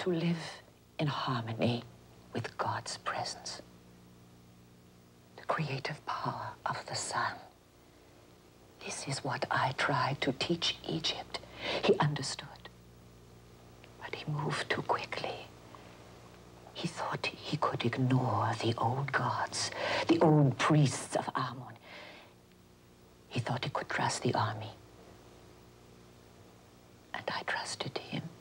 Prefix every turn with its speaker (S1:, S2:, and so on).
S1: to live in harmony with God's presence. The creative power of the sun. This is what I tried to teach Egypt. He understood, but he moved too quickly. He thought he could ignore the old gods, the old priests of Ammon. He thought he could trust the army. And I trusted him.